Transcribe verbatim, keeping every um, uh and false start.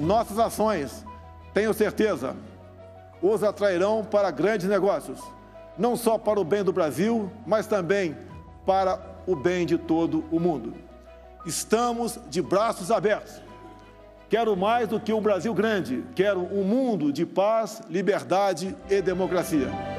nossas ações, tenho certeza, os atrairão para grandes negócios, não só para o bem do Brasil, mas também para o bem de todo o mundo. Estamos de braços abertos. Quero mais do que um Brasil grande, quero um mundo de paz, liberdade e democracia.